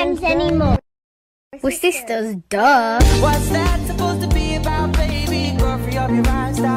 friends anymore. We're sisters, duh. What's that supposed to be about, baby? Girl, free up your mind, stop.